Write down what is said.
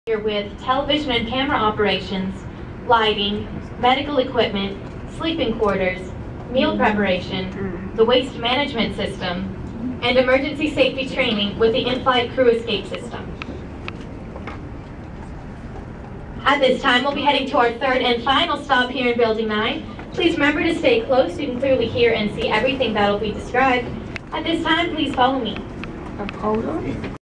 Here with television and camera operations, lighting, medical equipment, sleeping quarters, meal preparation, the waste management system, and emergency safety training with the in-flight crew escape system. At this time, we'll be heading to our third and final stop here in Building 9. Please remember to stay close so you can clearly hear and see everything that will be described. At this time, please follow me.